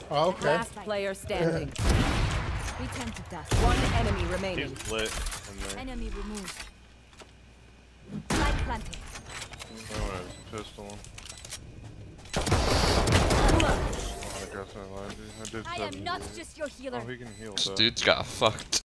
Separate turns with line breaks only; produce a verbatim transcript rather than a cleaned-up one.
Oh, okay.
Last player standing.
We tend to dust.
One enemy remaining.
He's lit in there.
Enemy removed. Light planted.
Oh, there's a pistol. Oh, I guess I lied. I did
I am not
seventy.
just your healer.
Oh, he can heal
This
though.
dude's got fucked.